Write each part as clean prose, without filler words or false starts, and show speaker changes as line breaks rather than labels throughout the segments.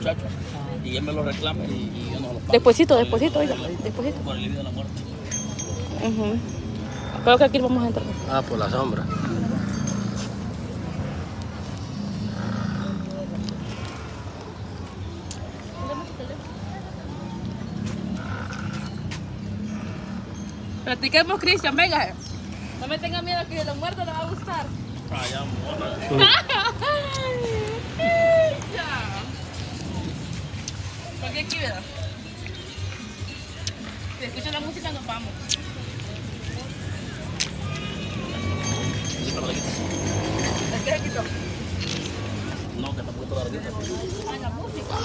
muchacho. Y él me lo reclama y yo no lo pago.
Despuésito, oiga, despuésito.
Por el alivio de la muerte.
Creo que aquí vamos a entrar.
Ah, por la sombra.
Practiquemos, Cristian, venga. No me tenga miedo que lo muerto le va a gustar.
Ya.
Porque aquí, ¿verdad? Si escucha la música, nos vamos. ¿Es que se quitó?
No, que está puesto la riguita.
Ah, la música.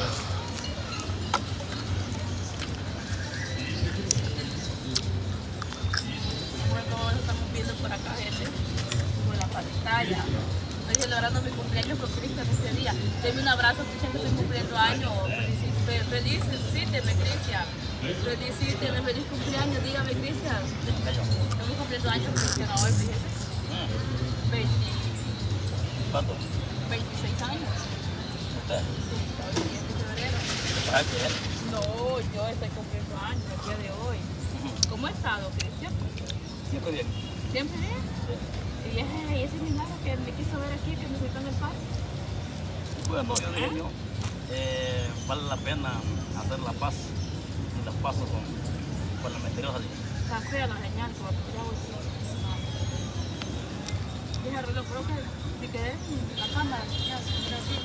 Bueno, estamos viendo por acá, gente. Por la pantalla. Estoy celebrando mi cumpleaños con Cristian este día. Deme un abrazo, Cristian, que estoy cumpliendo años. Felicíteme, Cristian. Felicíteme, feliz cumpleaños. Dígame, Cristian. Estamos cumpliendo años, Cristian, hoy, fíjese. 20.
¿Cuánto?
26 años.
¿Usted?
Sí, hoy, 10 de febrero.
¿Para qué?
No, yo estoy cumpliendo años el día de hoy. ¿Cómo ha estado, Cristian?
Siempre bien.
¿Siempre bien?
Sí.
Y ese milagro que me quiso ver aquí, que me citó en el parque.
Bueno, yo diría yo, vale la pena hacer la paz y las pasos con la misteriosa.
Está fea la señal, como ya voy. Dije, reloj, creo que si quedé en la cámara, ya, mira así.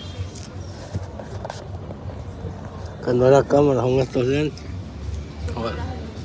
Que no era cámara, son estos lentes. Bueno.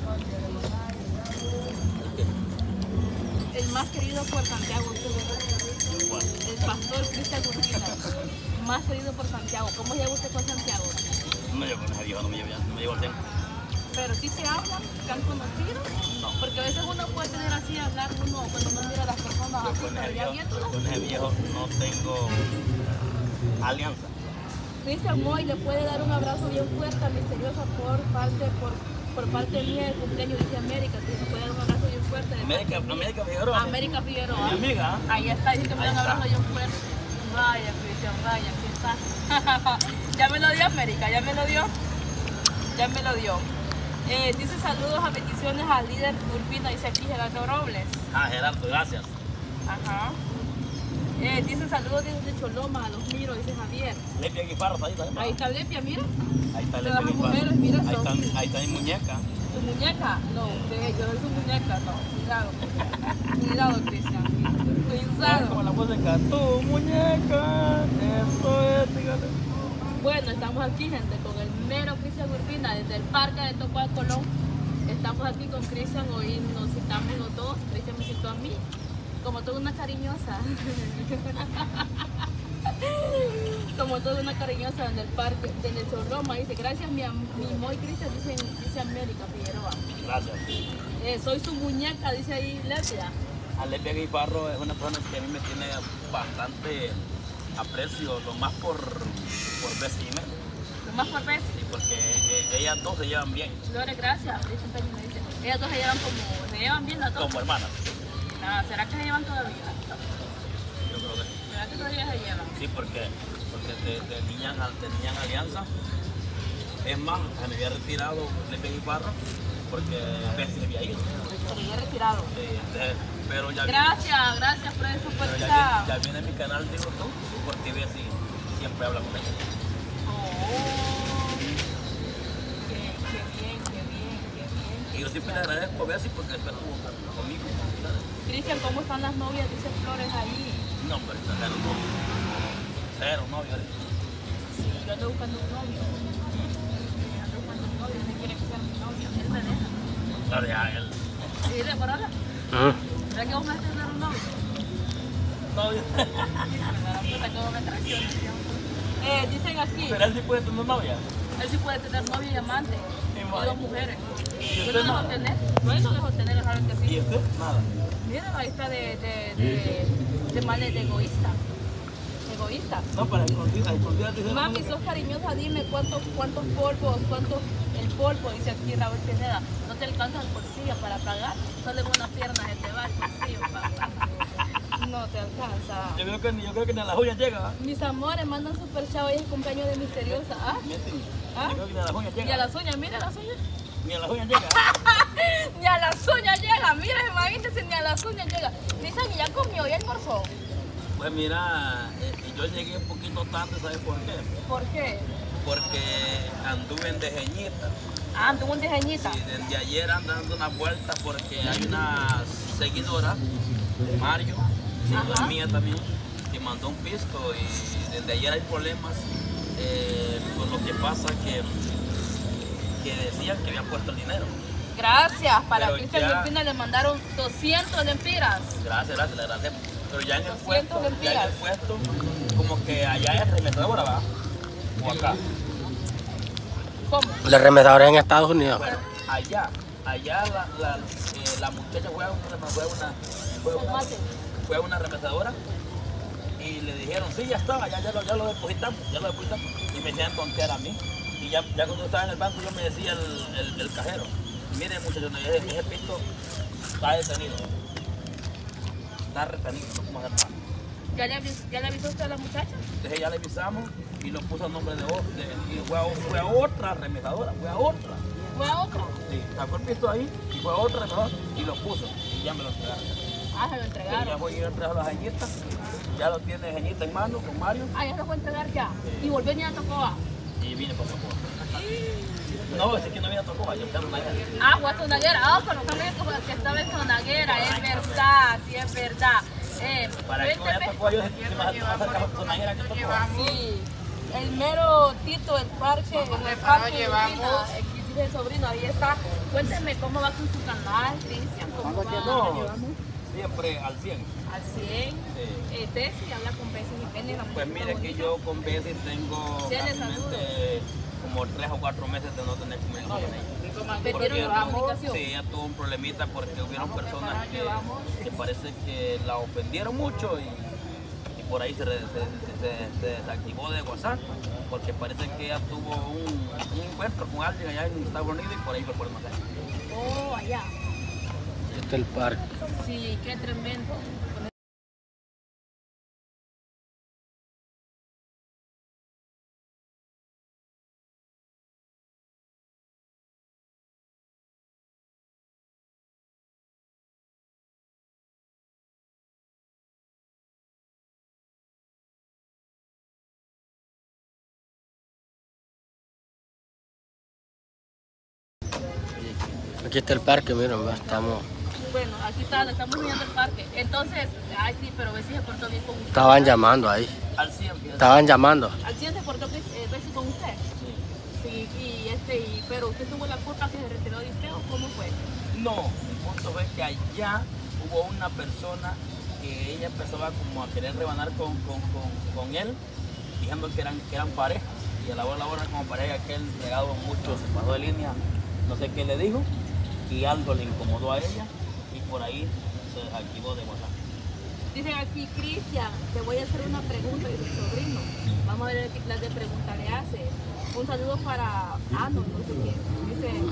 El más querido por Santiago, el pastor Cristian Urbina, más querido por Santiago. ¿Cómo lleva usted con Santiago?
No llevo con ese viejo, no me llevo el tiempo.
Pero sí se hablan, se han conocido.
No.
Porque a veces uno puede tener así, hablar uno cuando uno mira a las personas así, pero ya viéndolas.
Con ese viejo no tengo alianza.
Cristian Moy le puede dar un abrazo bien fuerte a Misteriosa por parte mía del cumpleaños, dice América, que le puede dar un abrazo bien fuerte.
América Figueroa.
América Figueroa.
Mi amiga.
Ahí está, dice que me da un abrazo bien fuerte. Vaya, Cristian, vaya, aquí está. Ya me lo dio América, ya me lo dio. Ya me lo dio. Dice saludos a bendiciones al líder Urbina, dice aquí Gerardo Robles.
Ah, Gerardo, gracias.
Ajá. Dice saludos desde Choloma, a los miro, dice Javier.
Lepia Guifarro, ahí está.
Ahí está Lepia, mira.
Ahí está
Todas
Lepia
las mujeres, mira,
Guifarro.
son-
Ahí está mi muñeca.
¿Tu muñeca? No, yo soy su muñeca, no. Cuidado. Cuidado, Cristian. Cuidado.
Como la música, tu muñeca, eso es, dígale.
Bueno, estamos aquí, gente, con el mero Cristian Urbina, desde el parque de Tocuá, Colón. Estamos aquí con Cristian, hoy nos citamos los dos. Cristian me citó a mí, como toda una cariñosa. Como toda una cariñosa en el parque, en el Chorroma. Dice, gracias mi Moy Cristian, dice América Figueroa.
Gracias.
Soy su muñeca, dice ahí Lepia.
Lepia Guifarro es una persona que a mí me tiene bastante aprecio, lo más por vecina.
Lo más por vez.
Sí, porque ellas dos se llevan bien.
Flores, gracias. Dice Penny, me dice. Ellas dos se llevan bien las dos.
Como hermanas.
Ah, ¿será que se llevan todavía?
Yo creo que sí.
¿Será que todavía se llevan?
Sí, porque tenían alianza. Es más, se me había retirado Lepia Guifarro porque Bessie se había ido.
Se había retirado.
Sí, pero ya
Gracias por eso,
pero
pues
ya viene mi canal de YouTube porque Bessie siempre habla con ella.
Oh, qué bien.
Y yo siempre le agradezco a Bessie porque después estuvo conmigo.
Cristian, ¿cómo están las novias? Dice Flores ahí.
No, pero cero novio.
Sí, yo ando buscando un novio. Ando buscando un novio, no quiere que sea mi novio. Él me deja.
La de a él.
Sí, de parada.
Ah,
¿Será que vos me vas a tener un novio?
Novio.
Puta, que vos me traiciones. Dicen aquí,
Pero él sí puede tener novia.
él sí puede tener novio y amante.
Sí,
Y
vaya.
dos mujeres.
¿Y
Yo
usted
no dejo
nada?
tener. Yo no dejo tener, saben que
¿Y
sí.
usted? Nada.
Mira, ahí está de mal de egoísta. Egoísta.
No, para escondidas dice.
Mami, sos cariñosa, dime cuántos polvos, el polvo, dice aquí Raúl Pineda. No te alcanza el bolsillo para pagar, solo en unas piernas se te va el bolsillo, papá. No, no te alcanza.
Yo creo que ni a las uñas llega. ¿Va?
Mis amores, mandan super chavo y es cumpleaños de Misteriosa. ¿Ah? ¿Ah?
Yo creo que ni a las uñas llega.
Y a las uñas, mira las uñas.
Ni a las uñas llega.
Ni a las uñas llega, mira, imagínense, ni a las uñas llega. Dicen, ¿y ya comió? ¿Ya almorzó?
Pues mira, yo llegué un poquito tarde, ¿sabes por qué?
¿Por qué?
Porque anduve en Dejeñita.
Ah, tuvo un diseñita.
Sí, desde ayer ando dando una vuelta porque hay una seguidora, Mario, seguidora mía también, que mandó un pisto y desde ayer hay problemas con lo que pasa que decían que habían puesto el dinero.
Gracias, para
Pero
Cristian
ya-
Lempina le mandaron 200 lempiras.
Gracias, le agradecemos. Pero ya en el
200
puesto,
lempiras.
como que allá es remesadora, ¿va? O acá.
¿Cómo?
Los remedadores en Estados Unidos.
Bueno, allá la muchacha fue a una remesadora y le dijeron, sí, ya estaba, ya lo depositamos, y me hacían tontear a mí. Y ya cuando yo estaba en el banco yo me decía el cajero, mire muchachos, ese pisto está detenido, está retenido, no podemos hacer nada.
¿Ya le avisó usted a la muchacha?
Entonces ya le avisamos y lo puso a nombre de otra, y fue a otra remesadora, fue a otra.
¿Fue a otra?
Sí, sacó el pisto ahí y fue a otra remesadora y lo puso y ya me lo entregaron.
Ah, se lo
Ya
entregaron.
voy a ir a entregar a las jeñitas, ya lo tiene jeñita en mano con Mario
Ah, ya se fue a entregar ya.
Sí.
Y volvió ni a Tocoa.
y vine para Socorro. No, es que no viene a Tocoa, yo quiero una guerra.
Ah, fue a Tonaguera. Ah, pero no me como que estaba en Tonaguera, es verdad, sí es verdad.
Para que vaya a Tocoa yo se me va a sacar una guerra que Tocoa.
Sí, el mero Tito, el parque, en el parque llevamos. Dice el sobrino, ahí está. Cuénteme cómo va con su canal, Cristian, cómo va.
No, siempre al 100.
Al 100.
Sí.
Tessy habla con Bessie y Penny. la
Pues
muchacha
mire que
bonita.
yo con Bessie tengo
Tiene
prácticamente como 3 o 4 meses de no tener comunicación con ella.
¿Perdieron la comunicación?
Sí, ella tuvo un problemita porque hubieron personas que parece que la ofendieron mucho y por ahí se desactivó de WhatsApp porque parece que ella tuvo un encuentro con alguien allá en Estados Unidos y por ahí fue por el mensaje.
Oh, allá.
Este es el parque.
Sí, qué tremendo.
Aquí está el parque, miren, ya estamos.
Bueno, aquí está, estamos mirando el parque. Entonces, ay sí, pero Bessie se portó bien con usted.
Estaban llamando ahí.
Al 100, fíjate.
Estaban llamando.
¿Al 100 se portó Bessie con usted?
Sí.
Sí, pero usted tuvo la culpa que se retiró de usted o cómo fue?
No, el punto fue que allá hubo una persona que ella empezaba como a querer rebanar con él, diciendo que eran parejas. Y a la hora como pareja que él pegado mucho, se pasó de línea, no sé qué le dijo, y algo le incomodó a ella y por ahí se desactivó de WhatsApp.
Dicen aquí, Cristian, te voy a hacer una pregunta, dice el sobrino. Vamos a ver qué clase de pregunta le hace. Un saludo para Ano, no sé quién.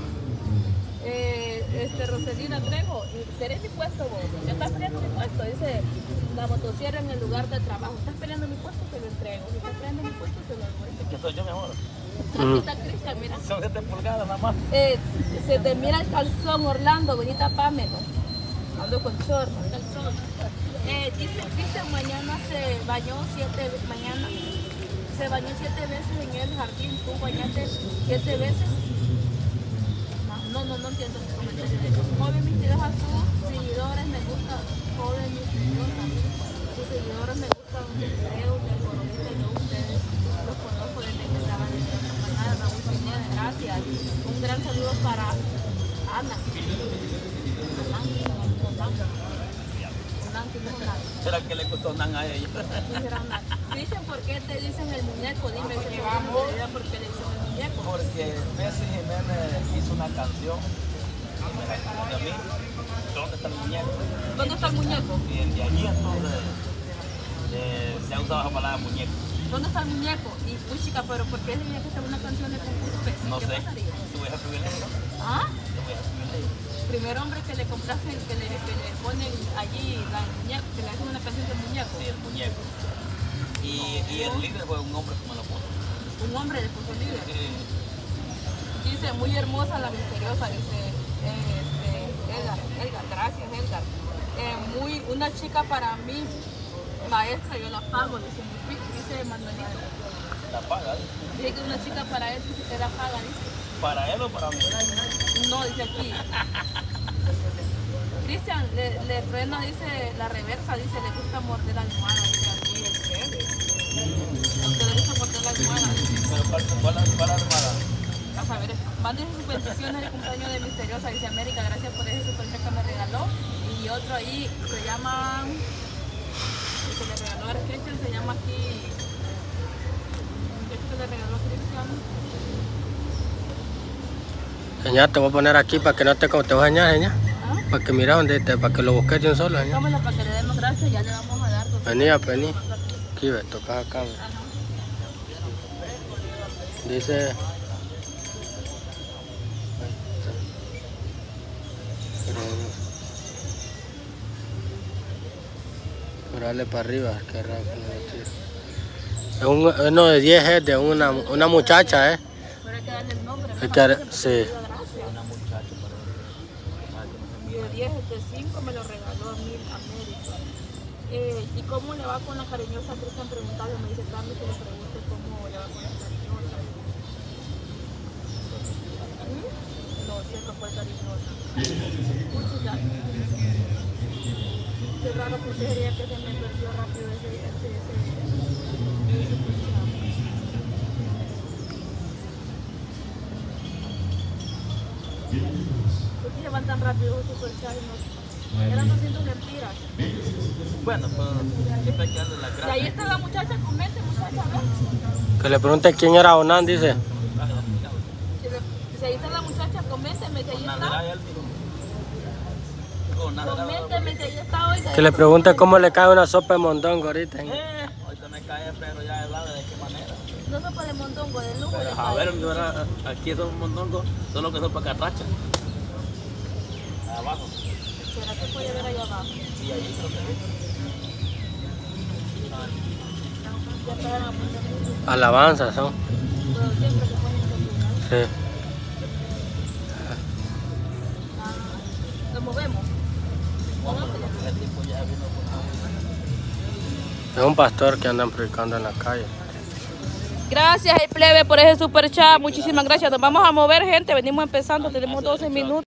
Dice, Roselina Trejo, ¿tenés mi puesto vos? ¿Ya estás peleando mi puesto? Dice, la motosierra en el lugar de trabajo. ¿Estás peleando mi puesto? Te lo entrego. Si estás peleando mi puesto, te lo entrego.
¿Qué soy yo, mi amor?
Aquí está Cristian, mira.
Son 7 pulgadas nada más.
Se te mira el calzón, Orlando, bonita pámelo. Ando con short, calzón. Dice Cristian, mañana se bañó 7 veces en el jardín. ¿Tú bañaste 7 veces? No entiendo el comentario. Joven misteriosa, sus seguidores me gustan. Joven misteriosa, sus seguidores me gustan. Creo que el coronita yo ustedes los conozco desde que estaban en la campaña. Raúl Pineda, gracias. Un gran saludo para Ana.
¿Será que le gustó nada a ella?
Dicen por qué te dicen el muñeco, dime por qué le dicen el muñeco.
Porque Bessie Jiménez hizo una canción y me la puso a mí. ¿Dónde está el muñeco?
¿Dónde está el muñeco?
Y desde allí entonces se ha usado la palabra muñeco.
¿dónde está el muñeco? Y uy chica, pero ¿por qué tenía que ser una canción de concurso?
No
¿Qué
sé.
pasaría?
Te voy a escribir eso.
¿Ah?
Te voy a escribir eso.
Primer hombre que le compraste, que le ponen allí el muñeco, que le hacen una canción del muñeco.
Sí, el muñeco. Y el líder fue un hombre que me lo puso.
Un hombre le puso líder.
Sí.
Dice, muy hermosa la misteriosa, dice Edgar, gracias Edgar. Una chica para mí, maestra, yo la pago, dice Manuelito.
La paga, ¿eh?
Dice que una chica para él, dice que la paga, dice.
¿Para él o para mí?
No, dice aquí. Cristian, le truena, dice, la reversa, dice, le gusta morder la almohada, dice aquí el Fede. Le gusta morder la almohada.
¿Pero cuál armada?
A saber, manden sus bendiciones de cumpleaños de Misteriosa, dice América, gracias por ese superchat que me regaló. Y otro ahí se llama, el que le regaló a Cristian, se llama aquí, este que le regaló a Cristian.
Señor, te voy a poner aquí para que no te voy a enseñar, señor.
¿Ah?
Para que mira dónde te, para que lo busques de un solo, señor.
Tómala para que le demos gracias, ya le vamos a dar.
Vení, vení. Aquí ve, toca acá. Ve.
Ajá.
Dice. Por darle para arriba, que rápido es uno de 10 es de una muchacha, ¿eh?
Pero hay que darle el nombre.
Hay
¿no?
que dar-
Para que
sí.
le diga gracias.
Una muchacha, para que no se
Y de 10, de 5 me lo regaló a mí América. ¿Y cómo le va con la cariñosa? Cristian preguntado, me dice Carmen que le pregunte cómo le va con la cariñosa. No, siempre fue cariñosa. Muchas gracias. Qué raro que usted diría que se me perdió rápido ese ¿por qué se van tan rápido los superchats? Eran 200 lempiras.
Bueno, pues siempre hay que darle las
Y ahí
gracias.
está la muchacha, comente muchacha, ¿no?
Que le pregunte quién era Onan, dice.
Si ahí está la muchacha, coménteme si ahí está. Coménteme si ahí está, oiga.
Que le pregunte cómo le cae una sopa de mondongo ahorita.
Ahorita me cae, pero ya es de qué manera.
No sopa de mondongo, de lujo.
Pero, a ver, aquí son mondongos, solo que son para carracha. Abajo.
¿Será que puede ver ahí abajo?
Sí, ahí creo que
Ya pegaron a poner.
Alabanzas son.
Pero siempre que ponen el
Sí.
Lo movemos.
el tipo ya vino con
Es un pastor que andan predicando en la calle.
Gracias, el plebe, por ese super chat. Muchísimas gracias. Nos vamos a mover, gente. Venimos empezando. Tenemos 12 minutos.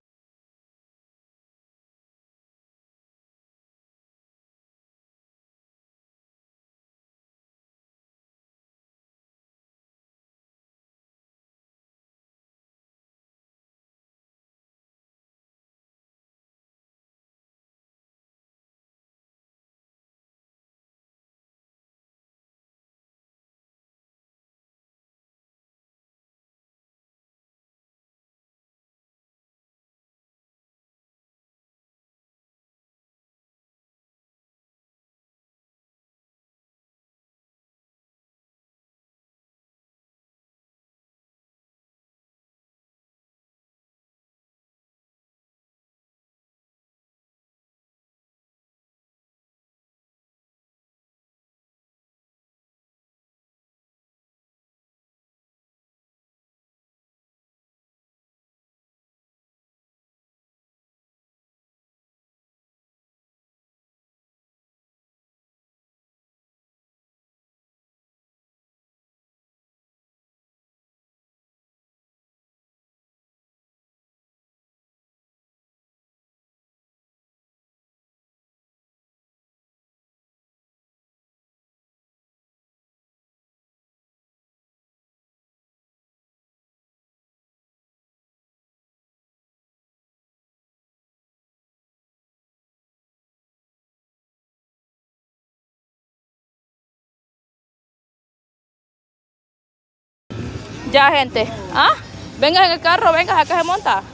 Ya, gente. ¿Ah? Venga en el carro, venga, acá se monta.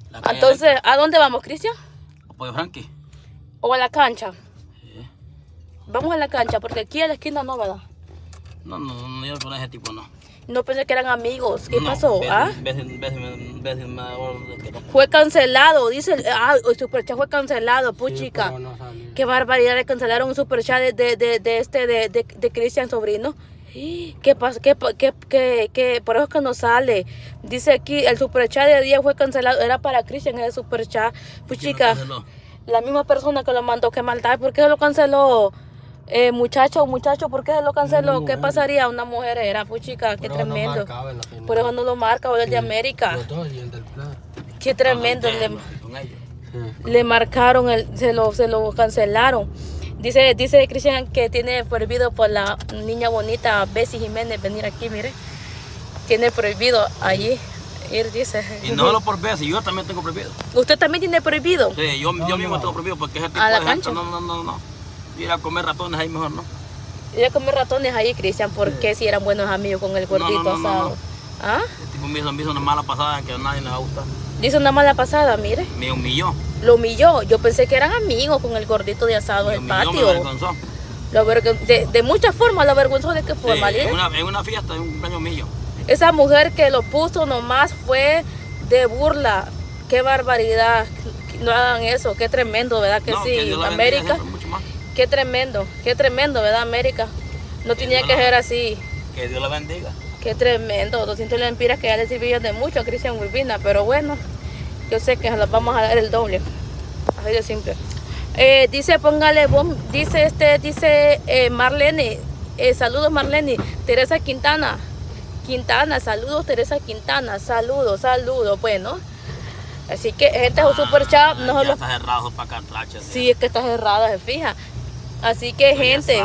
Entonces, ¿a dónde vamos, Cristian?
¿A Pollo Frankie?
¿O a la cancha?
Sí.
Vamos a la cancha, porque aquí a la esquina no, ¿verdad?
No, yo con ese tipo no.
No pensé que eran amigos. ¿Qué
No,
pasó? ¿Ah? Fue cancelado, dice. El superchat fue cancelado, puchica. Qué barbaridad, le cancelaron un superchat de Cristian Sobrino. ¿Qué pasa? ¿Qué? Por eso es que no sale. Dice aquí, el superchat de día fue cancelado. Era para Cristian ese superchat. Puchica, la misma persona que lo mandó, qué maldad. ¿Por qué lo canceló? Muchacho, ¿por qué se lo canceló? ¿Qué pasaría? Una mujer era, puchica, qué tremendo. Por eso no lo marca, o el de América.
Los dos y el del plan.
Qué tremendo. Le marcaron, se lo cancelaron. Dice Cristian que tiene prohibido por la niña bonita Bessie Jiménez venir aquí, mire. Tiene prohibido allí ir, dice.
Y no solo por Bessie, yo también tengo prohibido.
¿Usted también tiene prohibido?
Sí, yo mismo tengo prohibido porque ese tipo
¿A la
de
cancha?
gente, no. Ir a comer ratones ahí mejor, ¿no?
Ir a comer ratones ahí, Cristian, porque si eran buenos amigos con el gordito asado. ¿Ah?
El tipo me hizo una mala pasada que a nadie le va a gustar.
Hizo una mala pasada, mire.
Me humilló.
Lo humilló. Yo pensé que eran amigos con el gordito de asado del patio.
Me avergonzó.
De muchas formas, ¿lo avergonzó de qué forma?
Sí, en una fiesta, en un cumpleaños mío.
Esa mujer que lo puso nomás fue de burla. Qué barbaridad. No hagan eso. Qué tremendo, ¿verdad? Que
no,
sí,
que
América. Qué tremendo, ¿verdad, América? No tenía que ser así.
Que Dios la bendiga.
Qué tremendo. 200 lempiras que ya le sirvió de mucho a Cristian Urbina, pero bueno, yo sé que nos vamos a dar el doble. Así de simple. Dice, póngale, dice Marlene, saludos Marlene, Teresa Quintana, saludos Teresa Quintana, saludos, bueno. Así que este es un super chat. No
ya está cerrado para acá atrás.
Sí, es que está cerrado, se fija. Así que gente,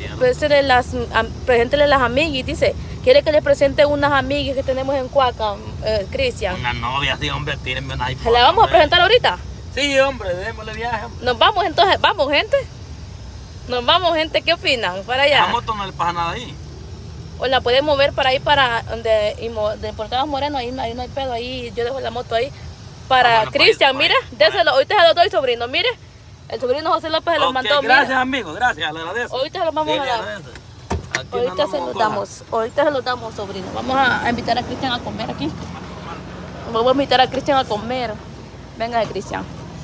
preséntele las amigas, dice, quiere que le presente unas amigas que tenemos en Cuaca, Cristian.
Una novia, sí, hombre, tírenme una iPhone.
¿Se la vamos a presentar ahorita?
Sí, hombre, démosle viaje.
Nos vamos entonces, vamos gente. Nos vamos gente, ¿qué opinan? Para allá.
La moto no le pasa nada ahí.
O la podemos mover para ahí, para de Portado Moreno, ahí no hay pedo, ahí yo dejo la moto ahí. Para Cristian, mire, déselo, ahorita se lo doy, sobrino, mire. El sobrino José López se los mandó.
Gracias,
mira.
amigo, gracias, le agradezco.
Ahorita se los vamos a dar. Ahorita se los damos, sobrino. Vamos a invitar a Cristian a comer aquí. Vamos a invitar a Cristian a comer. Venga, Cristian.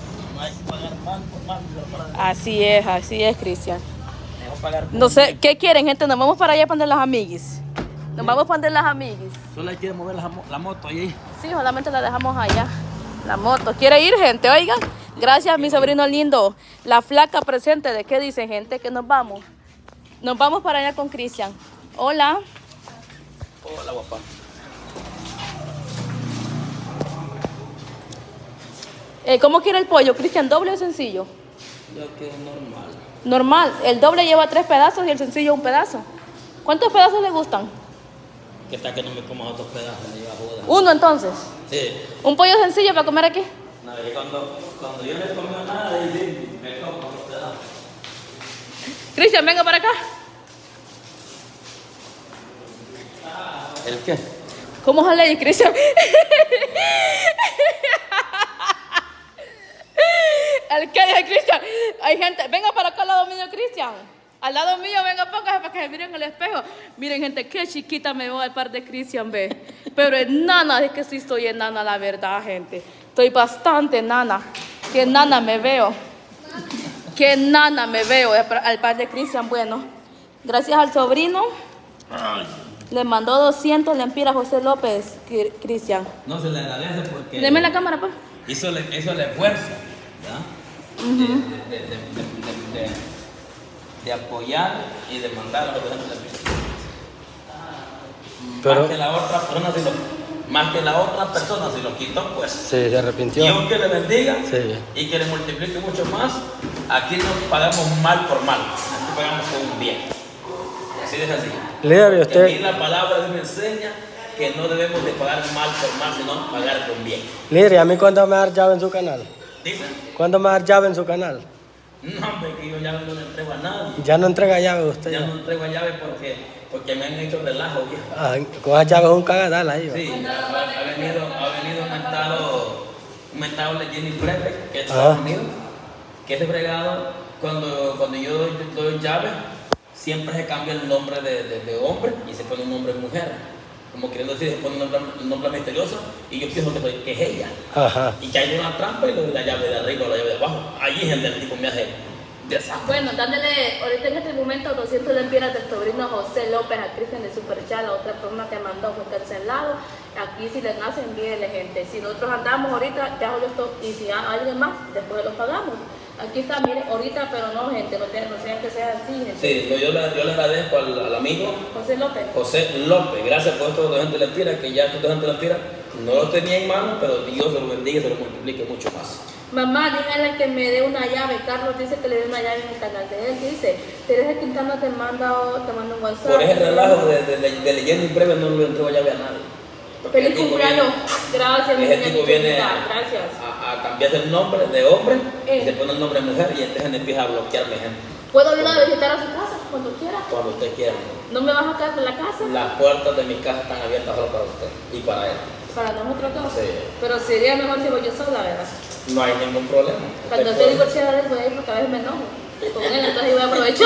Así es, Cristian. No sé, ¿qué quieren, gente? Nos vamos para allá para las amiguis. Nos vamos para las amiguis.
Solo hay que mover la moto ahí.
Sí, solamente la dejamos allá. La moto. ¿Quiere ir, gente? Oigan. Gracias, mi sobrino lindo. La flaca presente. ¿De qué dicen, gente? Que nos vamos. Nos vamos para allá con Cristian. Hola.
Hola, guapa.
¿Cómo quiere el pollo, Cristian? ¿Doble o sencillo?
Yo quiero normal.
Normal. El doble lleva 3 pedazos y el sencillo un pedazo. ¿Cuántos pedazos le gustan?
¿Qué tal que no me comas otros pedazos? Me lleva joda.
Uno entonces.
Sí.
¿Un pollo sencillo para comer aquí?
No, cuando yo no he comido nada, me como otros pedazos.
Cristian, venga para acá.
¿El qué?
¿Cómo sale ahí, Cristian? ¿El qué dice Cristian? Hay gente, venga para acá al lado mío, Cristian. Al lado mío, venga, póngase para que se miren en el espejo. Miren, gente, qué chiquita me veo al par de Cristian, ve. Pero enana, es que sí estoy enana, la verdad, gente. Estoy bastante enana. Qué enana me veo. Qué enana me veo al par de Cristian. Bueno, gracias al sobrino. Le mandó 200 lempiras a José López, Cristian.
No se le agradece porque...
Deme la cámara, pues.
Hizo el esfuerzo, ¿ya? De apoyar y de mandar a los vecinos de Cristo. Más que la otra persona si lo quitó, pues.
Sí, se arrepintió.
Dios que le bendiga,
sí,
y que le multiplique mucho más. Aquí no pagamos mal por mal, aquí pagamos con un bien. Así es así.
Líder, ¿y usted?
Aquí la palabra de Dios me enseña que no debemos de pagar mal por mal, sino pagar con bien.
Líder, ¿y a mí cuándo me va a dar llave en su canal?
¿Dice?
¿Cuándo me va a dar llave en su canal?
No, hombre, que yo llave no le entrego a nadie.
Ya no entrega llave usted.
Ya no entrego llave porque me han hecho relajo, viejo.
Con esas llaves es un cagadal ahí.
Sí, ha venido aumentado un mentable Jenny Frebe, que está conmigo, que ese fregado, cuando yo doy llave, siempre se cambia el nombre de hombre y se pone un nombre de mujer. Como queriendo decir, se pone un nombre misterioso y yo pienso que es ella.
Ajá.
Y que hay una trampa y le doy la llave de arriba o la llave de abajo. Allí es el tipo me hace desastre.
Bueno, dándole ahorita en este momento 200 lempiras del sobrino José López a Cristian de Superchat. La otra forma que mandó fue cancelado. Aquí si les nace, envíenle gente. Si nosotros andamos ahorita, ya yo estoy, y si hay alguien más, después los pagamos. Aquí está, miren, ahorita, pero no, gente, no sean que sea así, gente.
Sí, yo le agradezco al amigo
José López.
José López, gracias por estos 200 lempiras, que ya estos 200 lempiras no los tenía en mano, pero Dios se los bendiga y se los multiplique mucho más.
Mamá, dígale que me dé una llave. Carlos dice que le dé una llave en el canal de él. Dice, Teresa Quintana te manda un WhatsApp.
Por ese relajo de leyenda en breve no le entrego llave a nadie.
Feliz cumpleaños. Gracias, mi
Ese
niña
tipo viene
chiquita. Gracias.
a cambiarse el nombre de hombre y se pone el nombre de mujer y entonces empieza a bloquearme gente.
¿Puedo ir a visitar a su casa cuando quiera?
Cuando usted quiera.
¿No me vas a sacar de la casa?
Las puertas de mi casa están abiertas solo para usted y para él.
Para nosotros dos.
Sí.
Pero sería mejor si voy yo sola, ¿verdad?
No hay ningún problema.
Cuando
Usted
esté divorciada de él, voy a ir porque a veces me enojo con él, entonces voy a aprovechar.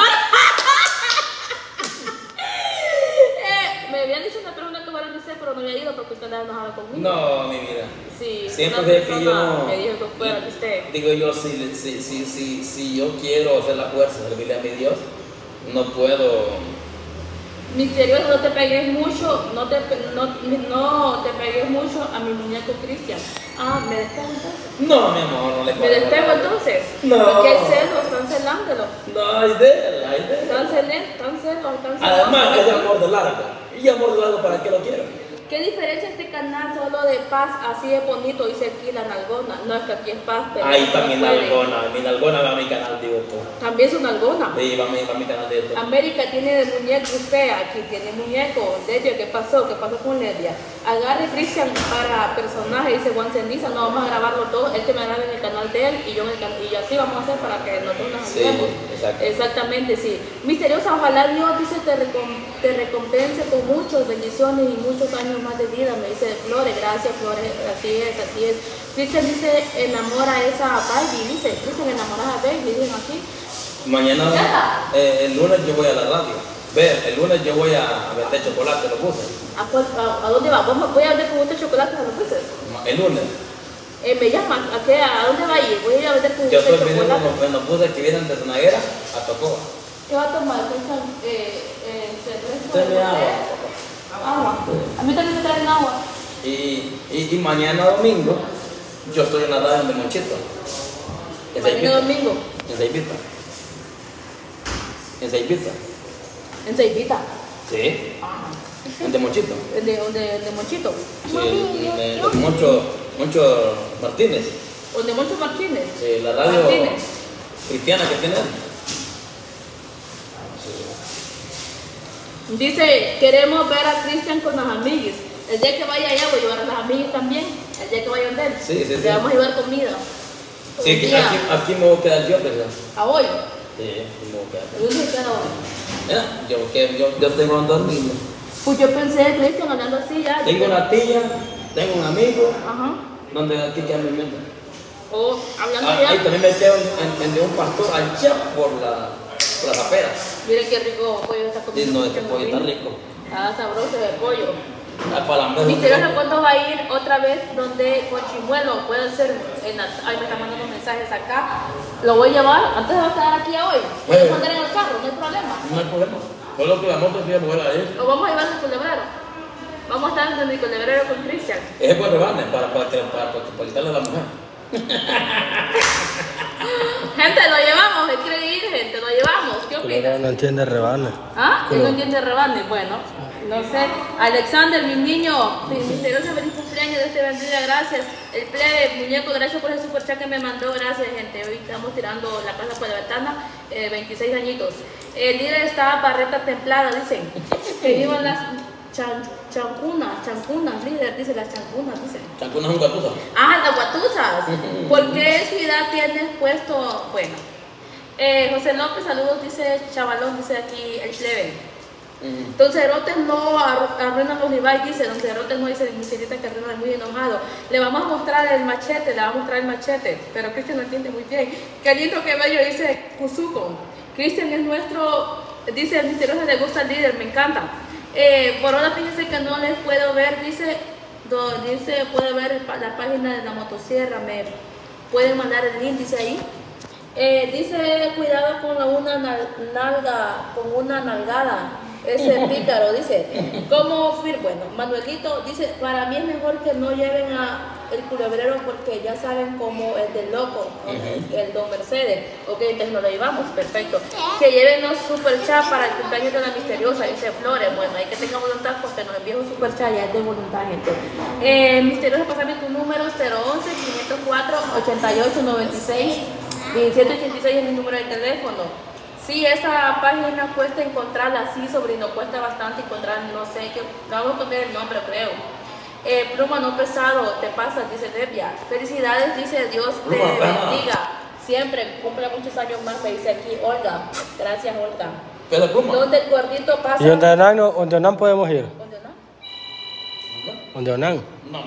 Me habían dicho una persona que fuera a decir, pero no había ido porque usted no enojaba conmigo.
No, mi vida.
Sí,
siempre
una
sé que
persona
yo
me dijo que fuera de usted.
digo yo, si yo quiero hacer la fuerza, servirle a mi Dios, no puedo.
Misterioso, no te pegues mucho, no te pegues mucho a mi muñeco Cristian. Ah, ¿me despego entonces?
No, mi amor, no le
¿Me
puedo.
despego entonces?
No.
Porque hay celos, están celándolo.
No, hay de él, hay de él.
Están celos.
Además, es amor de largo. ¿Y amor de largo para qué lo quiero?
¿Qué diferencia este canal solo de paz? Así es bonito, dice aquí la nalgona. No, es que aquí es paz, pero
Ahí está
no
mi
puede.
nalgona va a mi canal de YouTube.
También su nalgona.
Sí, va a mi canal de YouTube.
América tiene de muñeco usted, aquí tiene muñeco. Ledia, ¿qué pasó? ¿Qué pasó con Ledia? Agarre Cristian para personaje, dice Juan Ceniza, no vamos a grabarlo todo, él que me grabe en el canal de él y yo en el canal, y así vamos a hacer para que nosotros nos
Sí,
ayudemos.
exacto.
Exactamente, sí. Misteriosa, ojalá Dios dice te recompense con muchas bendiciones y muchos años más de vida, me dice Flores, gracias Flores, así es. Cristian dice, enamora a esa baby, dice, Cristian enamora a baby, dicen aquí.
Mañana, el lunes yo voy a la radio. El lunes yo voy a vender chocolate, lo puse.
¿A dónde va? Voy a vender con usted chocolate a los buses.
El lunes.
Me llama, ¿a dónde va a ir? Voy a ir a vender con
Yo
usted
estoy viendo
chocolate.
en los buses que vienen de Zonaguera a Tocoba.
¿Qué va a tomar?
Usted me agua.
Agua. A mí también me traen agua.
Y mañana domingo yo estoy en la radio de Monchito.
Mañana domingo.
En Seipita. En Seipita.
En Seipita.
Sí.
Ajá.
En de Monchito.
De Monchito.
Sí, de Moncho Martínez.
¿O de Moncho Martínez?
Sí, la radio
Martínez.
cristiana que tiene él.
Dice, queremos ver a Cristian con las amigas. El día que vaya allá voy a llevar a las amigas también. El día que vaya a ver.
Sí.
Le vamos a llevar comida.
Sí, aquí me voy a quedar yo, ¿verdad?
¿A hoy?
Sí, aquí me voy a quedar.
¿Dónde se queda hoy?
Mira, yo tengo donde dormir.
Pues yo pensé, Cristian, hablando así ya.
Tengo una tía, tengo un amigo,
Ajá.
donde aquí queda mi mente.
O hablando
Ahí
ya.
también me quedo en de un pastor allá por las aperas.
Miren qué rico pollo está
Sí,
comiendo.
no, este pollo está rico.
Ah, sabroso el pollo.
Misterioso.
¿Cuándo va a ir otra vez donde Cochimuelo? Puede ser ay, me están mandando mensajes acá. Lo voy a llevar, antes de estar aquí hoy. Voy a mandar en el carro, no hay problema.
No hay problema. Solo que la moto sí me vuela ahí.
Lo vamos a llevar en el culebrero. Vamos a estar en el culebrero con Cristian.
Ese puede rebarne para quitarle a la mujer.
Gente, lo llevamos, él quiere ir, gente, lo llevamos. ¿Qué opinas?
No entiende rebane.
¿Ah? ¿Él no entiende rebane? Bueno, no sé. Alexander, mi niño, misterioso feliz cumpleaños, Dios te bendiga, gracias. El plebe, muñeco, gracias por el super chat que me mandó, gracias, gente. Hoy estamos tirando la casa por la ventana, 26 añitos. El líder está barreta templada, dicen. Que vivan las chancunas, líder, dice las chancunas, dice.
Chancunas son gatuzas.
Ah, las guatusas. ¿Por qué ciudad tienes puesto? Bueno. José López, saludos, dice Chavalón, dice aquí el plebe. Don Cerote no arruina los Levi's, dice. Don Cerote no dice miserita que arruina, es muy enojado. Le vamos a mostrar el machete, pero Cristian lo entiende muy bien. Qué lindo, qué bello, dice Kuzuko. Cristian es nuestro, dice el misterioso, le gusta el líder, me encanta. Por ahora fíjense que no les puedo ver, dice, puede ver la página de la motosierra, me pueden mandar el link, dice ahí. Dice, cuidado con una nalgada, ese pícaro, dice, ¿cómo fui? Bueno, Manuelito dice, para mí es mejor que no lleven el culebrero porque ya saben cómo es del loco, el don Mercedes. Ok, entonces no lo llevamos, perfecto. Que lleven los super chat para el cumpleaños de la misteriosa, dice Flores. Bueno, hay que tenga voluntad porque nos envíen un super chat, ya es de voluntad, gente. Misteriosa, pásame tu número 011-504-8896. 1786 es mi número de teléfono. Sí, esa página cuesta encontrarla, sí, sobrino, cuesta bastante encontrar, no sé, que vamos a poner el nombre, creo. Pluma no pesado, te pasas, dice Debia. Felicidades, dice Dios te bendiga. Siempre, cumple muchos años más, me dice aquí Olga. Gracias, Olga.
Pero Pluma.
¿Dónde el gordito pasa?
¿Y donde Onan podemos ir?
¿Dónde Onan?
¿Dónde Onan?
No.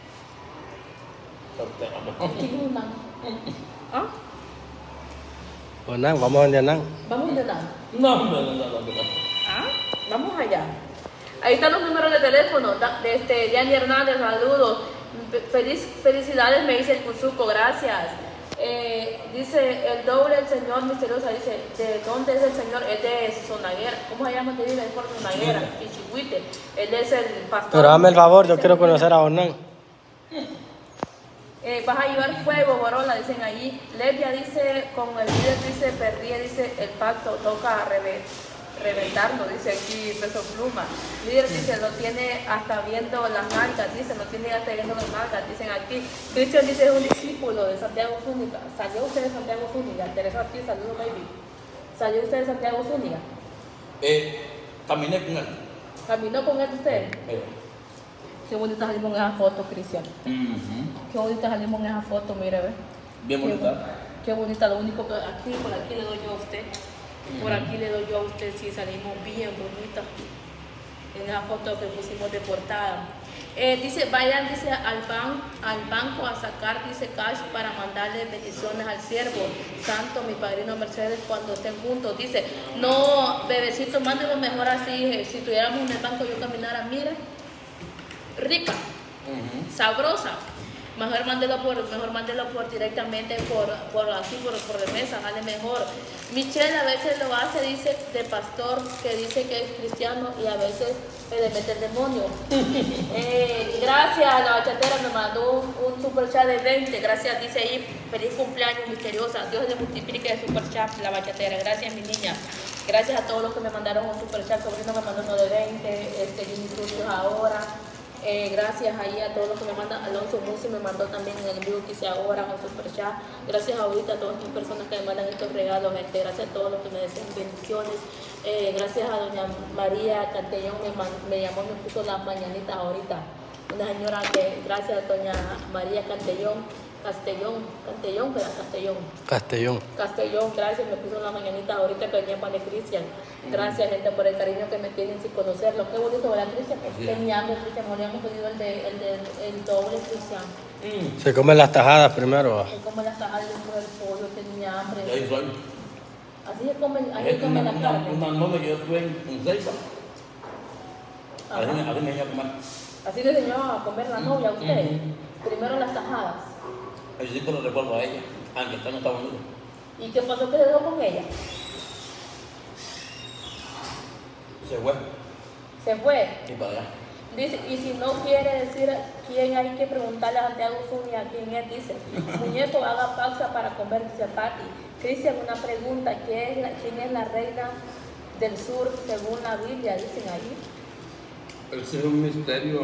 ¿Quién es Onan? ¿Ah?
Onan, vamos donde Onan.
¿Vamos donde Onan?
No.
¿Ah? Vamos allá. Ahí están los números de teléfono. Diana Hernández, saludos. Felicidades, me dice el Kuzuko, gracias. Dice el doble, el señor misteriosa, dice, ¿de dónde es el señor? Es de Sonaguera. ¿Cómo se llama? De vive por Sonaguera, Pichihuite. Él es el pastor.
Pero dame el favor, yo quiero conocer a Onan.
Vas a llevar fuego, Borola, dicen allí. Levia dice, con el líder dice, perdí, dice, el pacto toca reventarlo, dice aquí Peso Pluma. Líder dice, lo tiene hasta viendo las nalgas, dice, lo tiene hasta viendo las nalgas, dicen aquí. Cristian dice, es un discípulo de Santiago Zúñiga. ¿Salió usted de Santiago Zúñiga? Teresa Ortiz, saludos, baby. ¿Salió usted de Santiago Zúñiga?
Caminé con él.
¿Caminó con él usted? Qué bonita salimos en esa foto, Cristian. Qué bonita salimos en esa foto, mire, ve.
Bien bonita.
Qué bonita, lo único que aquí, por aquí le doy yo a usted. Por aquí le doy yo a usted, sí, salimos bien bonitas en esa foto que pusimos de portada. Dice, vayan, dice, al banco a sacar, dice, cash para mandarle bendiciones al siervo santo, mi padrino Mercedes, cuando estén juntos. Dice, no, bebecito, mándelo mejor así, si tuviéramos en el banco yo caminara, mira, rica, sabrosa. Mejor mándelo por directamente por remesa, sale mejor. Michelle a veces lo hace, dice, de pastor, que dice que es cristiano y a veces le mete el demonio. Gracias, la bachatera me mandó un super chat de 20. Gracias, dice ahí, feliz cumpleaños misteriosa. Dios le multiplique el super chat, la bachatera. Gracias, mi niña. Gracias a todos los que me mandaron un super chat. Sobrino me mandó uno de 20, Jimmy Studios ahora. Gracias ahí a todos los que me mandan. Alonso Musi me mandó también en el vivo que hice ahora un super chat. Gracias ahorita a todas estas personas que me mandan estos regalos, gente. Gracias a todos los que me desean bendiciones. Gracias a doña María Cantellón, me llamó, me puso las mañanitas ahorita. Una señora que, gracias a doña María Castellón, gracias, me puso la mañanita ahorita que venía para Cristian. Gracias, gente, por el cariño que me tienen sin conocerlo. Qué bonito, ¿verdad, Cristian? Tenía hambre, Cristian, no habíamos pedido el doble, Cristian.
Se comen las tajadas primero.
Se comen las tajadas dentro del pollo, tenía hambre.
Ahí soy.
Así se comen, ahí comen la carne.
Una novia que yo tuve en Ceiba. Así me enseñó a comer.
Así le enseñó a comer la novia a usted. Primero las tajadas.
Yo sí que lo recuerdo a ella, aunque está en Estados Unidos.
¿Y qué pasó que se dejó con ella?
Se fue.
Se fue.
Y para allá.
Dice, y si no quiere decir quién, hay que preguntarle a Santiago Zúñiga quién es, dice. Muñeco, haga pausa para comer, dice Pati. Cristian, una pregunta, ¿quién es la reina del sur según la Biblia? Dicen ahí.
Ese es un misterio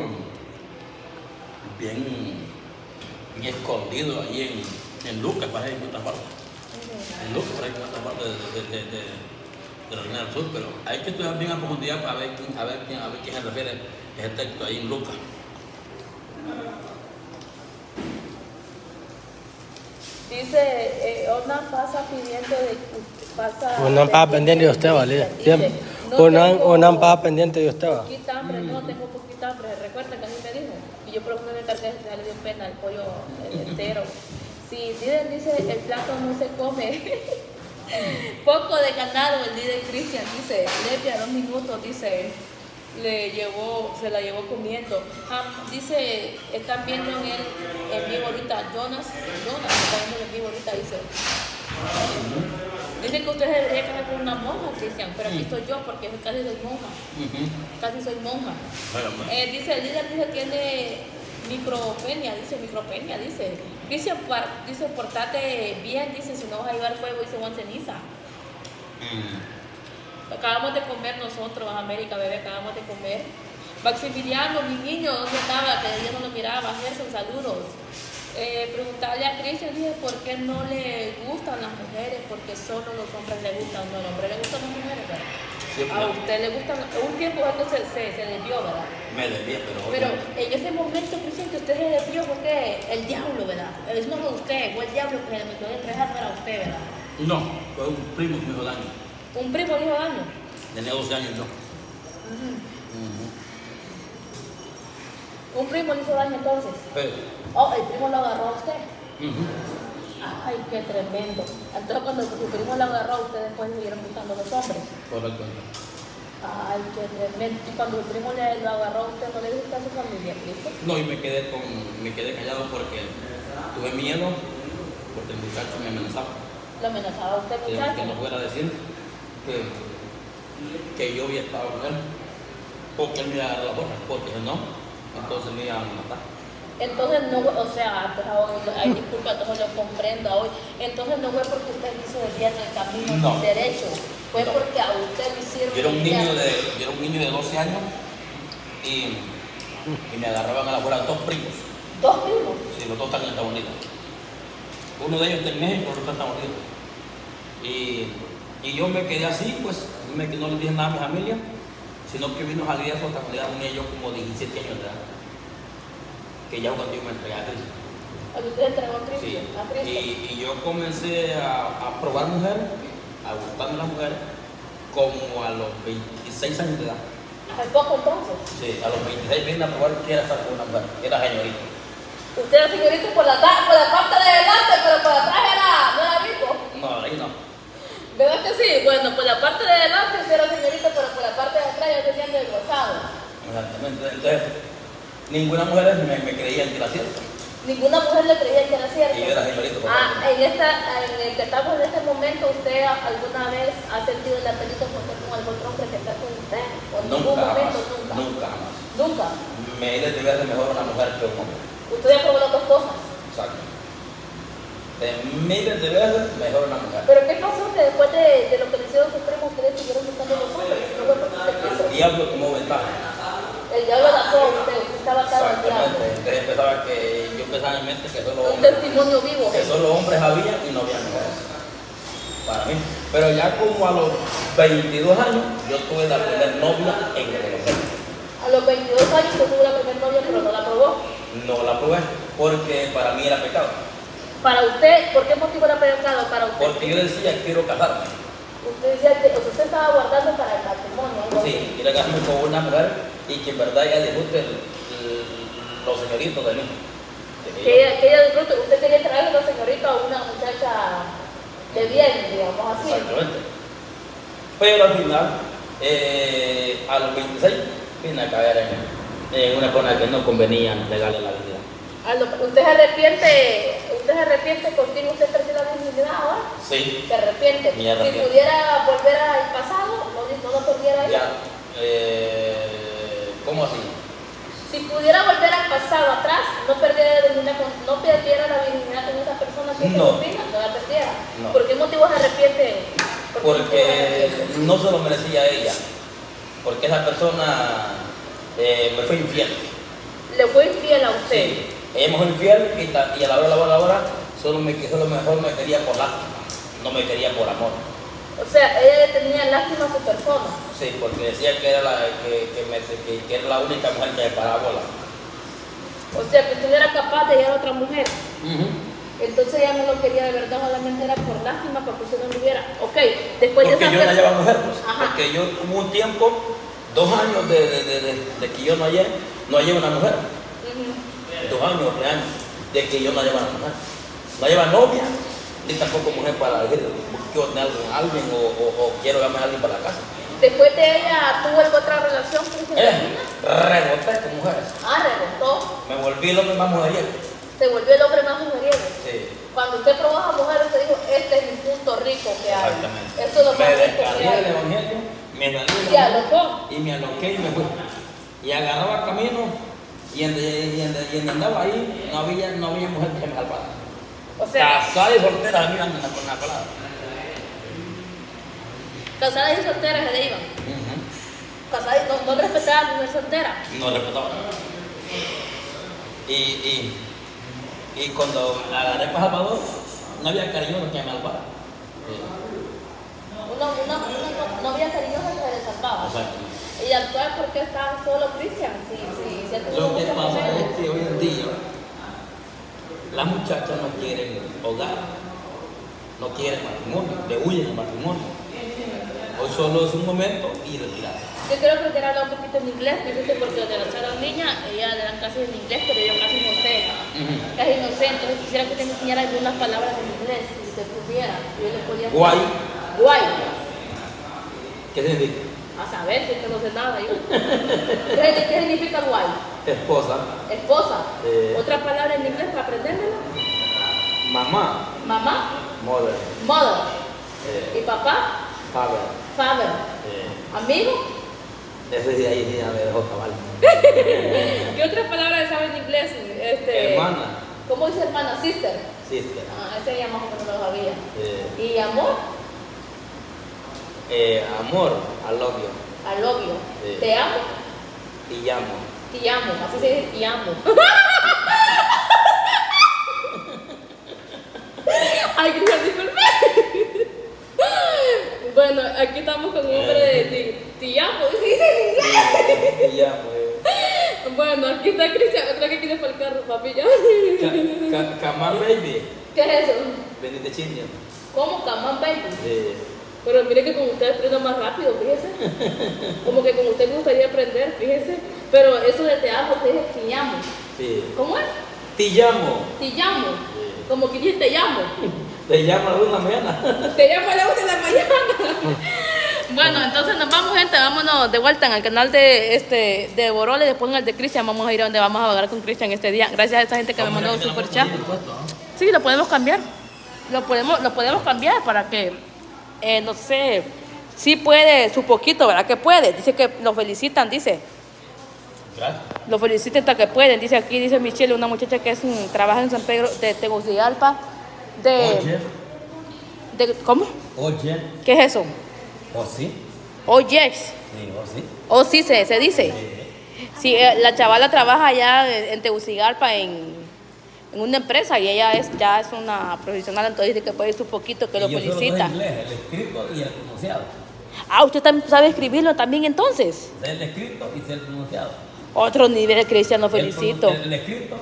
bien escondido ahí en Lucas, parece en otra parte. En Lucas, parece en otra parte de la reina del sur, pero hay que estudiar bien a profundidad para ver quién se refiere ese texto ahí en Lucas.
Dice, Ona pasa pidiendo de...
Onan pasa pendiente de usted, ¿vale? Una pava pendiente yo estaba.
Poquita hambre, no tengo poquita hambre. Recuerda que a mí me dijo. Y yo por eso me encargué, ya le dio pena el pollo entero. Si líder dice el plato no se come. Poco de ganado, el líder Cristian dice, Levi a 2 minutos, dice, se la llevó comiendo. Dice, están viendo en él en vivo ahorita, Jonas, está viendo en vivo ahorita, dice. Dice que usted se debería casar con una monja, Cristian, pero aquí estoy yo porque casi soy monja. Casi soy monja. Dice, el líder dice que tiene micropenia, dice. Cristian, dice, portate bien, dice, si no vas a llevar fuego y se van ceniza. Acabamos de comer nosotros, América, bebé, acabamos de comer. Maximiliano, mi niño, ¿dónde estaba? Que yo no lo miraba. Gerson, saludos. Preguntarle a Cristian, dije, ¿por qué no le gustan las mujeres? Porque solo los hombres le gustan, no, a los hombres le gustan las mujeres, ¿verdad? Siempre. A usted le gustan, un tiempo esto se desvió, ¿verdad? Me desvió, pero en ese momento, Cristian, que usted se desvió, fue que el diablo, ¿verdad? Es no fue usted, fue el diablo que le metió de reja, no era usted, ¿verdad? No, fue un primo que me hizo daño. ¿Un primo le hizo daño? Tenía 12 años, no. ¿Un primo le hizo daño entonces? Sí. Oh, el primo lo agarró a usted. Ay, qué tremendo. Entonces cuando su primo lo agarró a usted, después le siguieron gustando los hombres. Correcto. Ay, qué tremendo. Y cuando el primo lo agarró a usted, ¿no le gusta a su familia, Cristo? No, y me quedé callado porque tuve miedo, porque el muchacho me amenazaba. ¿Lo amenazaba usted, muchacho? Que no fuera a decir que yo había estado con él, porque él me iba a dar la boca, porque si no, entonces me iban a matar. Entonces no, o sea, ay, disculpa, entonces lo comprendo hoy. Entonces no fue porque usted hizo desviar el camino derecho, fue porque a usted le hicieron. Yo era un niño de 12 años y me agarraban a la bola 2 primos. ¿2 primos? Sí, los 2 están en Estados Unidos. Uno de ellos está en México, el otro está en Estados Unidos. Y yo me quedé así, pues no le dije nada a mi familia, sino que vino a salir a esta comunidad un yo como 17 años de edad. Que ya cuando yo me entregué a Cristo. ¿Usted entregó a Cristo? Sí. ¿A Cristo? Y yo comencé a probar mujeres, a gustarme las mujeres, como a los 26 años de edad. ¿Hace poco entonces? Sí, a los 26 vine a probar que era estar con una mujer, que era señorita. ¿Usted era señorita por la parte de adelante, pero por atrás no era rico? No, ahí no. ¿Verdad que sí? Bueno, por la parte de adelante usted era señorita, pero por la parte de atrás yo tenía desglosado. Exactamente, entonces ninguna mujer me creía que era cierto. Ninguna mujer le creía que era cierto. Y yo era señorita. En el que estamos en este momento, ¿usted alguna vez ha sentido el apetito por con algún hombre que está con usted? ¿O en ningún momento? Nunca jamás. ¿Nunca? Me iré de verse mejor una mujer que un hombre. ¿Usted ya probó las dos cosas? Exacto. Miles de veces mejor una mujer. ¿Pero qué pasó que después de lo que le hicieron sus primos, ustedes siguieron buscando los hombres? ¿No fue porque usted quiso? El diablo tomó ventaja. El diablo atacó a usted estaba atado al diablo. Entonces empezaba yo pensaba en mente que solo hombres. Un testimonio vivo. Que solo hombres había y no había mujeres. Para mí. Pero ya como a los 22 años, yo tuve la primera novia en el hotel. A los 22 años yo tuve la primera novia, pero no la probó. No la probé, porque para mí era pecado. Para usted, ¿por qué motivo era pecado para usted? Porque yo decía, quiero casarme. Usted decía que usted estaba guardando para el matrimonio, ¿no? Sí, quiero casarme con una mujer y que en verdad ella disfrute los señoritos de mí. Que ella disfrute, usted quería traerle a una señorita o una muchacha de bien, digamos así. Exactamente. Pero al final, a los 26, vine a caer en una cosa que no convenía negarle la vida. ¿Usted se arrepiente contigo? ¿Usted perdió la virginidad ahora? Sí. ¿Se arrepiente? Si pudiera volver al pasado, no lo perdiera ahí. Ya. ¿Cómo así? Si pudiera volver al pasado atrás, no perdiera la virginidad con esa persona que no la perdiera. No. ¿Por qué motivo se arrepiente? Porque no se lo merecía ella. Porque esa persona me fue infiel. ¿Le fue infiel a usted? Sí. Ella me fue infiel y a la hora solo mejor me quería por lástima, no me quería por amor. O sea, ella le tenía lástima a su persona. Sí, porque decía que era que era la única mujer que le paraba bola. O sea, que usted era capaz de llegar a otra mujer. Entonces ella no lo quería de verdad, solamente era por lástima para que usted no lo viera. Ok, después
Porque
de
yo no hallaba mujer, pues.
Ajá.
Porque yo hubo un tiempo, 2 años de que yo no hallé una mujer. 2 años o 3 años de que yo no hallaba una mujer. No hallaba novia, ni tampoco mujer para decir, quiero tener alguien o quiero darme a alguien para la casa.
Después de ella, ¿tuvo alguna otra relación con su
Reboté con mujeres.
Rebotó.
Me volví el hombre más mujeriego.
Se volvió el hombre más mujeriego.
Sí.
Cuando usted probó a mujeres, usted dijo, este es mi punto rico que hay.
Exactamente.
Esto es lo más
Me
rico que
descargué
hay.
del evangelio, me salí
Se alojó.
y me aloqué y me fui. Y agarraba camino y donde andaba ahí no había mujer que me salvara.
O sea,
Casada y soltera me iban con la palabra.
casada y soltera se le iban. Casada y no respetaba a la mujer soltera.
No respetaba. Y cuando agarré para Salvador, no había cariño que me salvara.
No había cariñosa que le salvaba.
Exacto.
Y actual, ¿por qué está solo Cristian? Sí, ha tenido
Lo que
muchas
pasa
mujeres.
es que hoy en día las muchachas no quieren hogar, no quieren matrimonio, le huyen al matrimonio. Hoy solo es un momento y retirar.
Yo creo que quiero hablar un poquito en inglés, fíjate, porque donde las eran niñas, ellas le dan clases en inglés, pero yo casi no sé. Casi no sé, entonces quisiera que usted me enseñara algunas palabras en inglés, si usted pudiera. Yo le podía...
Guay.
Guay.
¿Qué significa?
A saber, si es que no sé nada yo. ¿Qué significa guay?
Esposa.
Esposa. ¿Otra palabra en inglés para aprendérmela?
Mamá.
Mamá.
Mother.
Mother. ¿Y papá?
Father.
Father. ¿Amigo?
Ese día ahí ya me dejó cabal.
¿Qué otras palabras sabe en inglés?
Hermana.
¿Cómo dice hermana? Sister.
Sister.
Ese ya más o menos lo sabía. ¿Y amor?
Amor. I love you.
I love you.
Sí.
¿Te amo?
Te llamo.
Te amo. Así se dice, te amo. Ay, Cristian, disculpe. Bueno, aquí estamos con un hombre de te amo. ¿Sí dice en inglés?
Te llamo.
Bueno, aquí está Cristian. Creo que quiere para el carro, papi. Ya.
Come on, baby.
¿Qué es eso?
Venite chinio.
¿Cómo? Come on, baby.
Sí.
Pero mire que con usted aprendo más rápido, fíjese. Como que con usted me gustaría aprender, fíjese. Pero eso de te amo, usted dice te llamo.
Sí.
¿Cómo es?
Te llamo.
Te llamo. Como que dice te llamo.
Te llamo a la 1 de la mañana.
Te llamo a la 1 de la mañana. Bueno, entonces nos vamos, gente. Vámonos de vuelta en el canal de Borole. Después en el de Cristian. Vamos a ir a donde vamos a hablar con Cristian este día. Gracias a esta gente que me mandó un super chat. Sí, lo podemos cambiar. Lo podemos cambiar para que, no sé, sí puede su poquito, ¿verdad? Que puede. Dice que lo felicitan, dice.
Gracias.
Lo felicitan hasta que pueden. Dice aquí, dice Michelle, una muchacha que trabaja en San Pedro de Tegucigalpa.
Oye.
¿Cómo?
Oye.
¿Qué es eso?
¿O sí?
Oh, yes.
Sí, o sí.
Oh, sí, se dice. Sí, la chavala trabaja allá en Tegucigalpa en una empresa y ella ya es una profesional, entonces dice que puede ir un poquito, que lo felicita.
Solo inglés, el escrito y el pronunciado.
Ah, ¿usted también sabe escribirlo también entonces?
El escrito y el pronunciado.
Otro nivel, Cristian, lo felicito.
El escrito,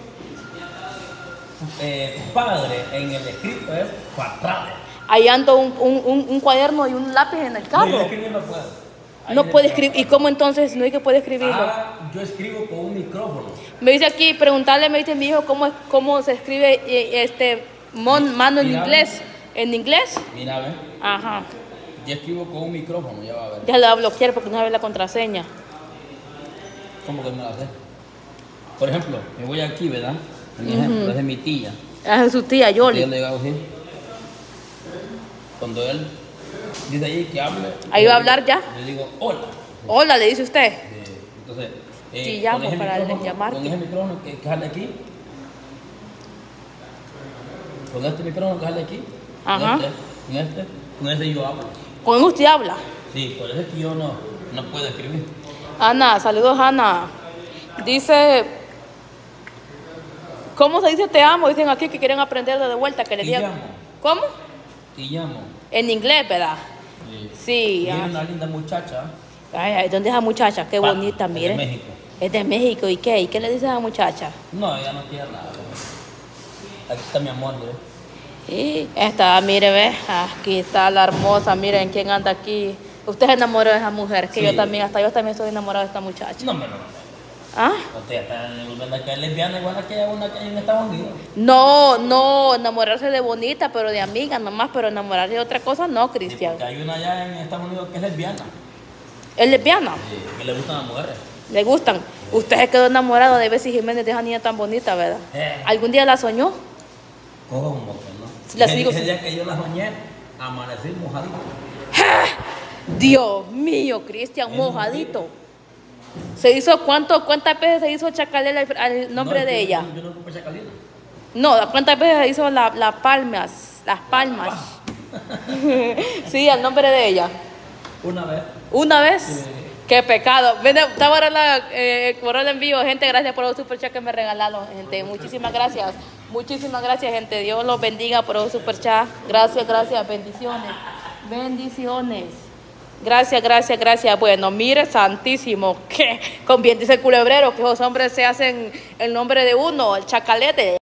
padre en el escrito es fatradre.
Ahí ando un cuaderno y un lápiz en el
No,
carro.
yo escribir no puedo.
No puede escribir. ¿Y cómo entonces no es que puede escribirlo?
Yo escribo con un micrófono.
Me dice aquí, preguntarle, me dice mi hijo, ¿cómo se escribe mano en
Mira,
inglés? ¿En inglés?
Mira, ve.
Ajá.
Yo escribo con un micrófono, ya va a ver.
Ya la va a bloquear porque no sabe la contraseña.
¿Cómo que no la sé? Por ejemplo, me voy aquí, ¿verdad? Mi ejemplo, es de mi tía.
Es su tía, Yoli.
Yo le digo así. Cuando él dice ahí que hable.
Ahí va a hablar ya.
Le digo, hola.
Hola, le dice usted.
Entonces,
Sí, llamo
con ese
para
micrófono-
llamarte.
Con ese micrófono que jale aquí. Con este micrófono que jale aquí.
Ajá.
Con este yo hablo.
¿Con usted habla?
Sí, por eso es que yo no puedo escribir.
Ana, saludos Ana. Dice, ¿cómo se dice te amo? Dicen aquí que quieren aprender de vuelta, que le
Te
digan.
llamo.
¿Cómo?
Te llamo.
En inglés, ¿verdad? Sí.
Viene una linda muchacha.
Ay, ¿dónde es esa muchacha? Qué
Pa,
bonita,
es de
mire.
México.
Es de México. ¿Y qué? ¿Y qué le dice a esa muchacha?
No, ella no quiere nada. Aquí está mi amor, mire.
Y esta, mire, ve, aquí está la hermosa, miren quién anda aquí. Usted se enamoró de esa mujer, que
Sí.
yo también estoy enamorado de esta muchacha.
No.
¿Ah?
Usted ya está volviendo que es lesbiana, igual que una que hay en Estados Unidos.
No, enamorarse de bonita, pero de amiga nomás, pero enamorarse de otra cosa no,
Sí,
Cristian.
porque hay una allá en Estados Unidos que es lesbiana.
¿Es lesbiana?
Que le gustan las mujeres.
¿Le gustan? Usted se quedó enamorado de Bessie Jiménez, de esa niña tan bonita, ¿verdad? ¿Algún día la soñó?
¿Cómo que no?
La sigo-
Ese día que yo la soñé, amanecí mojadito.
Dios mío, Cristian, mojadito. ¿Se hizo cuántas veces se hizo chacalera al nombre de ella?
Yo no ocupé chacalina.
No, ¿cuántas veces se hizo las palmas? Las palmas. Sí, al nombre de ella.
Una vez.
¿Una vez?
Sí.
Qué pecado. Estaba ahora por el envío, gente. Gracias por los superchats que me regalaron, gente. Muchísimas gracias. Muchísimas gracias, gente. Dios los bendiga por los superchats. Gracias. Bendiciones. Bendiciones. Gracias. Bueno, mire, santísimo. Que con bien dice el culebrero que los hombres se hacen el nombre de uno, el chacalete.